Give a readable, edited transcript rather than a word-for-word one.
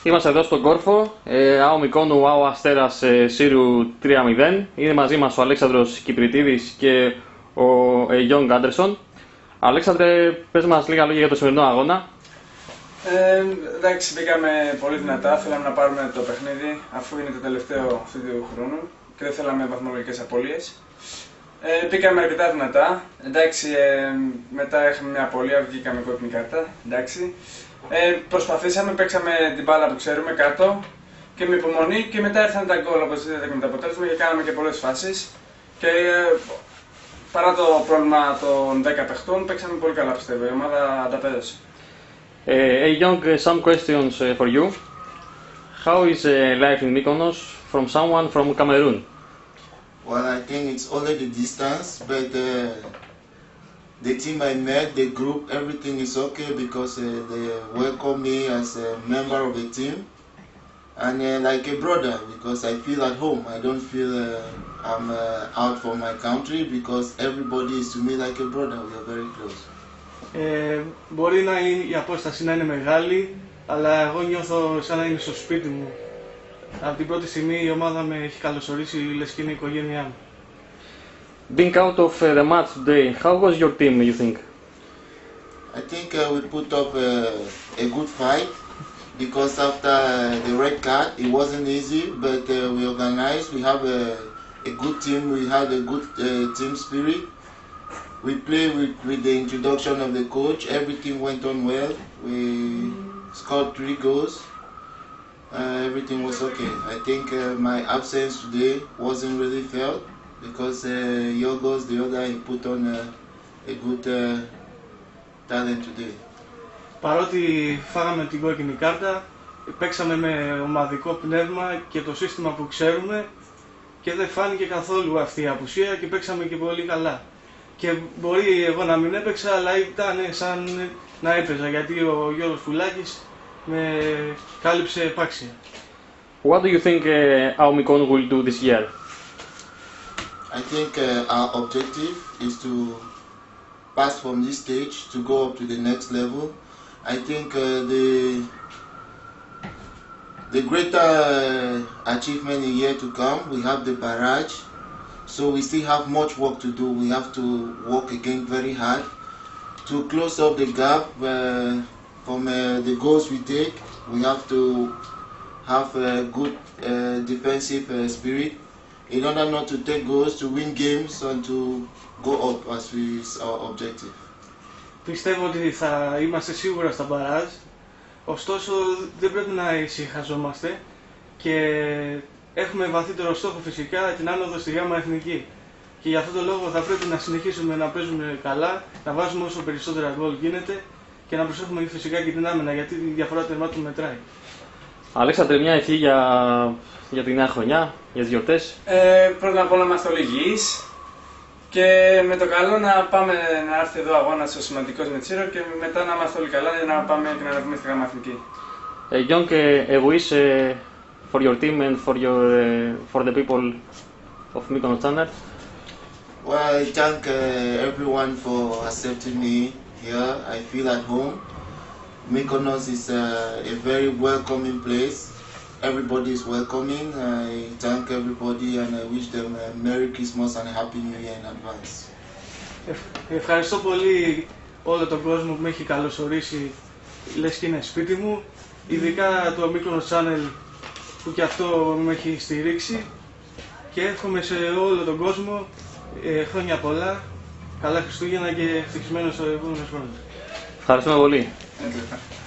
Είμαστε εδώ στον Κόρφο, ΑΟ Μυκόνου, ΑΟ Αστέρας Σύρου 3-0. Είναι μαζί μας ο Αλέξανδρος Κυπριτίδης και ο Young Anderson. Αλέξανδρε, πες μας λίγα λόγια για το σημερινό αγώνα. Εντάξει, μπήκαμε πολύ δυνατά, θέλαμε να πάρουμε το παιχνίδι αφού είναι το τελευταίο αυτού του χρόνου και δεν θέλαμε βαθμολογικές απώλειες. Μπήκαμε αρκετά δυνατά, εντάξει, μετά είχαμε μια απώλεια, βγήκαμε κόκκινη κάρτα, εντάξει. Προσπαθήσαμε, παίξαμε την μπάλα που ξέρουμε κάτω και με υπομονή και μετά ήρθαν τα γκολ όπως είδατε με το αποτέλεσμα και κάναμε και πολλές φάσεις και παρά το πρόβλημα των 10 παιχτών παίξαμε πολύ καλά πιστεύω, η ομάδα ανταπέδωσε. Hey Young, some questions for you. How is life in Mykonos from someone from Cameroon? Well, I think it's only the distance, but the team I met, the group, everything is okay because they welcome me as a member of the team and like a brother because I feel at home. I don't feel I'm out from my country because everybody is to me like a brother. We are very close. Μπορεί η απόσταση να είναι μεγάλη, αλλά εγώ νιώθω σαν να είμαι στο σπίτι μου. Από την πρώτη στιγμή η ομάδα με έχει καλωσορίσει, λες και είναι η οικογένειά μου. Being out of the match today, how was your team, you think? I think we put up a good fight because after the red card it wasn't easy, but we organized, we have a good team, we had a good team spirit. We played with the introduction of the coach, everything went on well, we scored 3 goals, everything was okay. I think my absence today wasn't really felt because Yorgos, the other, he put on a good talent today. Παρότι φάγαμε την κόκκινη κάρτα, παίξαμε με ομαδικό πνεύμα και το σύστημα που ξέρουμε και δεν φάνηκε καθόλου αυτή η απουσία και παίξαμε και πολύ καλά. Και μπορεί εγώ να μην έπαιξα, αλλά ήταν σαν να έπαιζα, γιατί ο Γιώργος Πουλάκης με κάλυψε επάξια. What do you think ΑΟ Μυκόνου will do this year? I think our objective is to pass from this stage to go up to the next level. I think the greater achievement in year to come, we have the barrage. So we still have much work to do. We have to work again very hard to close up the gap from the goals we take. We have to have a good defensive spirit in order not to take goals, to win games and to go up as is our objective. Πιστεύω ότι θα είμαστε σίγουρα στα μπαράζ, ωστόσο δεν πρέπει να ησυχαζόμαστε και έχουμε βαθύτερο στόχο φυσικά την άνοδο στη ΓΑΜΑ Εθνική. Και για αυτόν τον λόγο θα πρέπει να συνεχίσουμε να παίζουμε καλά, να βάζουμε όσο περισσότερα γκολ γίνεται και να προσέχουμε φυσικά και την άμυνα, γιατί η διαφορά τερμάτων μετράει. Αλέξανδρε, μια ευχή για τη νέα χρονιά, για τις γιορτές. Πρώτα απ' όλα είμαστε όλοι υγιείς και με το καλό να πάμε να έρθει εδώ αγώνας ο σημαντικός με Τσίρο και μετά να είμαστε όλοι καλά για να πάμε και να βγούμε στη ΓΑΜΑ Εθνική. Young, a wish for your team and for the people of Mykonos Channel. Well, I thank everyone for accepting me here. I feel at home. Mykonos is a very welcoming place. Everybody is welcoming. I thank everybody and I wish them a Merry Christmas and a Happy New Year in advance. Ευχαριστώ πολύ όλο τον κόσμο που με έχει καλωσορίσει, λες και είναι σπίτι μου. Ειδικά το Mykonos Channel που και αυτό με έχει στηρίξει και εύχομαι σε όλο τον κόσμο χρόνια πολλά, καλά Χριστούγεννα και ευτυχισμένος ο επόμενος χρόνος. Ευχαριστούμε πολύ.